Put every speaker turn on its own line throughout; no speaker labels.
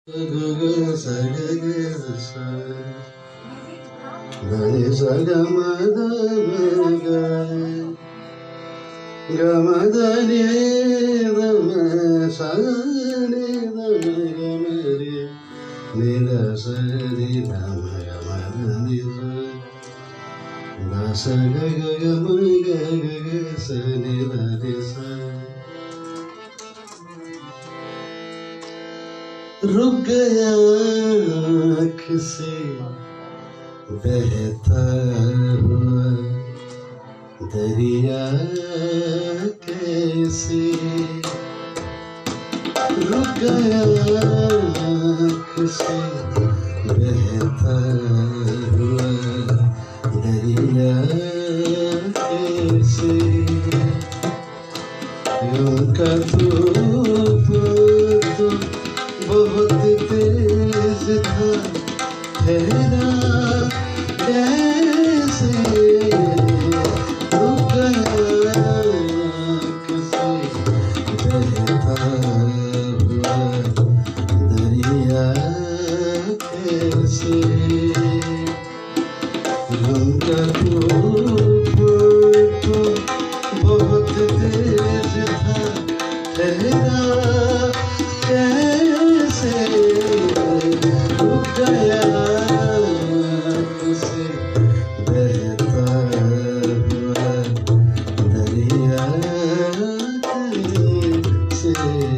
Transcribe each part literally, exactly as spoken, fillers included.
रुक गया किसी बहता हुआ दरिया कैसे, रुक गया किसी बहता हुआ दरिया कैसे, यूं का तूफान बहुत तेज था, ठहरा कैसे, रुक गया किसी बहता हुआ दरिया कैसे, उनका तूफान बहुत तेज था, ठहरा कैसे, रुक गया किसी बहता हुआ दरिया कैसे।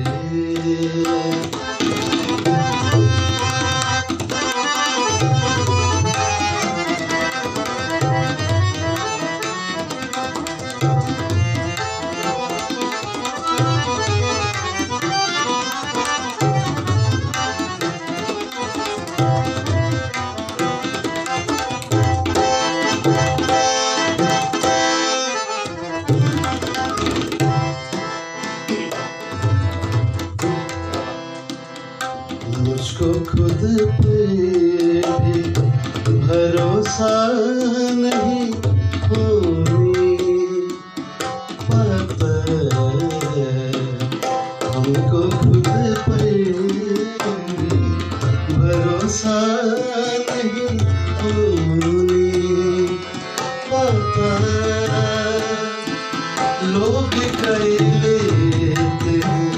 मुझको खुद पे भी भरोसा नहीं होने पाता, हमको खुद पे भी भरोसा नहीं होने पाता, लोग कह लेते हैं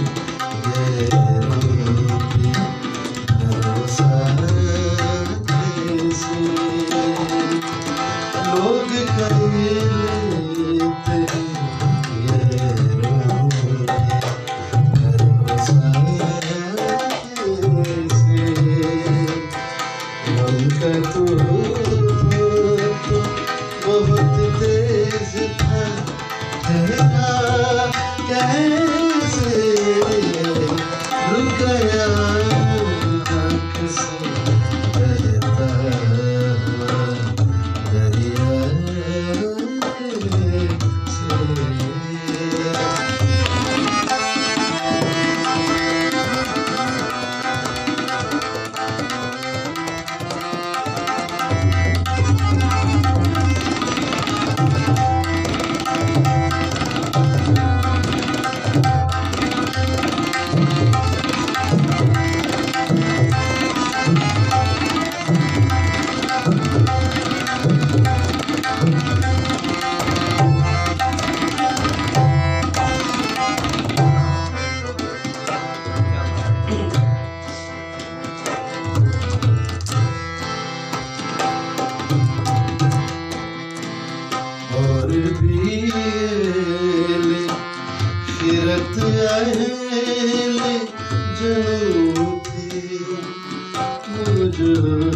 लोग कह लेते भरोसा कैसे, उनका तूफान बहुत तेज था, ठहरा कैसे, रुक गया किसी बहता हुआ दरिया और भी फिरत आए जनू थे मुझे,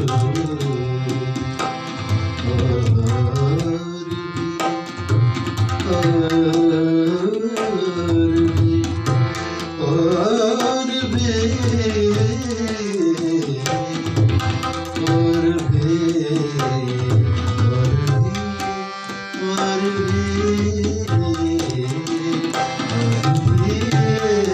और भी और भी और भी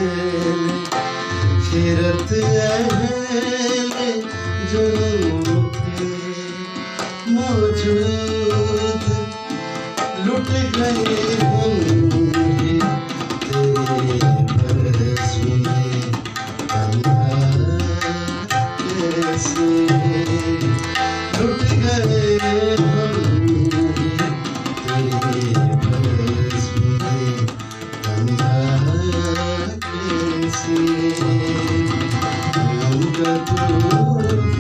उनका तो